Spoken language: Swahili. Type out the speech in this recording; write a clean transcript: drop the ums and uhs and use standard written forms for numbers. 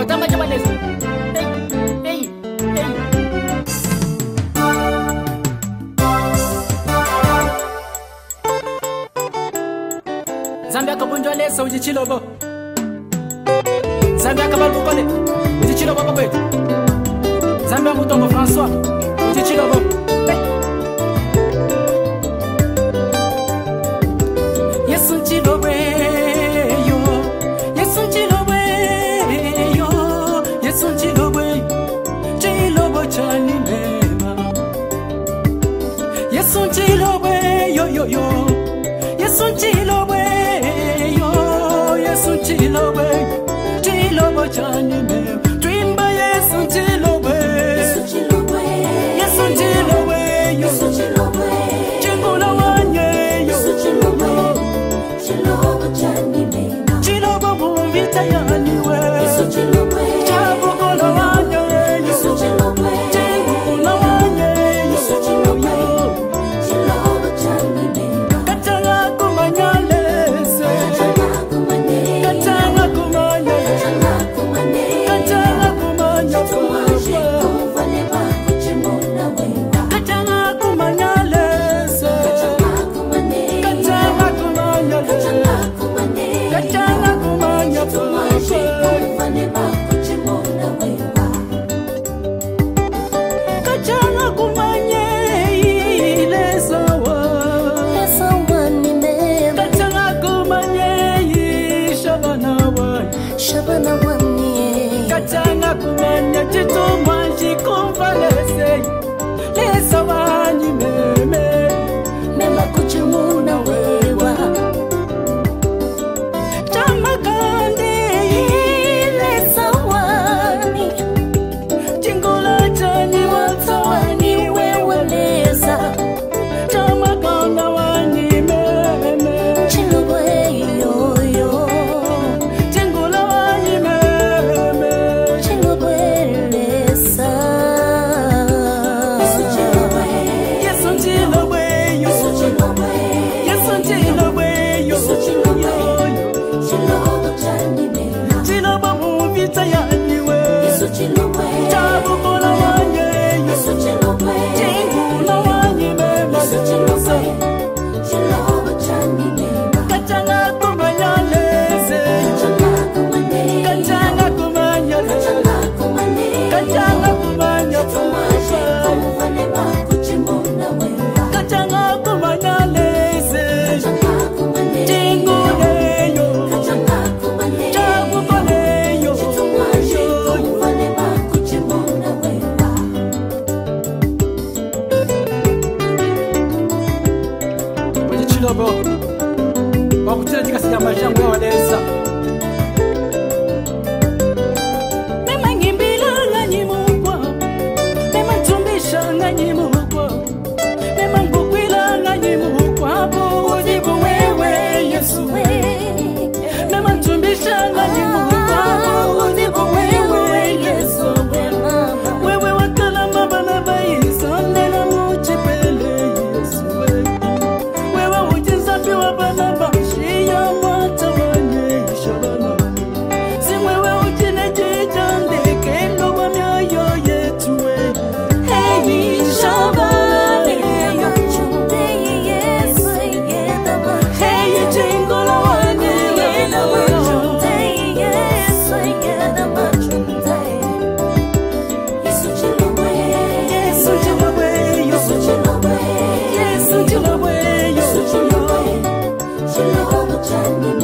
Ngotamba chabaleza. Hey. Zambia kabunjwa lesa ujichilobo. Zambia kabalukole ujichilobo kwetu. Zambia Mutombo François ujichilobo. Yesu chilobe yo. Yesu chilobe yo. Yesu chilobe. Chilobo chani mema. Yesu chilobe yo. Yesu chilobe yo. Yesu chilobe. Chilobo chani mema. Twimba Yesu chilobe. Yesu chilobe. Yesu chilobe yo. Yesu chilobe. Chingula wanye yo. Yesu chilobe. Chilobo chani mema. Chilobo bumvita yaniwe. Yesu chilobe. Chabukola wanye yo. Yesu chilobe. Chingula wanye yo. Yesu chilobe. Chilobo chani mema. Katanga kumanyalese. Katanga kumane. Katanga kumane. Katanga kumane. Katanga kumanya. Tumaje kumfane bakuchimona wewa. Katanga kumanyalese. Katanga kumane. Katanga kumanya. Katanga kumane. Katanga kumanya. Tumaje kumfane bakuchimona wewa. Katanga kumanye ile sawa. Sawa ni mema. Katanga kumanye shabana wani. Shabana wani. Katanga kumanya chituma shikumvalese. Lesa wani meme. Mema kuchimuna wewa. Chamakande lesa wani. Chingula chani watawani wewe lesa. Chamakanda wani meme. Chilobo yo. Chingula wani meme. Chilobo lesa. Yesu chilobo. Yesu chilobo yo. Yesu chilobo. Yesu chilobo yo. Yesu chilobo. Chilobo chani mema. Chilobo muvita yaniwe. Yesu chilobo. Chabukola wanye yo. Yesu chilobo. Chingula wanye mema. Yesu chilobo. Chilobo chani mema. Katanga kumanyalese. Katanga kumane. Katanga kumanya. Katanga kumane. Katanga kumanya. Tumaje kumfane bakuchimona wewa. Katanga kumanyalese. Katanga kumane. Chingule yo. Katanga kumane. Chabukole yo. Tumaje kumfane bakuchimona wewa. Kwenye chilobo wakutile jikasiga majangu ya waleza. Mema ngimbila nganyi mukwa. Mema ntumbisha nganyi mukwa. Mema mbukwila nganyi mukwa. Hapo ujibu wewe Yesu. Mema ntumbisha nganyi mukwa. Hapo ujibu wewe Yesu. Wewe wakala mabana baisa. Nena muchipele Yesu. Wewe ujizambi wabana bashi ya mwata wanye shabana. Si wewe ujine jijande kendo wa mioyo yetu we. Hey shabana. Hey jingola wanye Yesu chilobe. Yesu chilobe yo. Yesu chilobe. Yesu chilobe yo. Yesu chilobe. Chilobo chani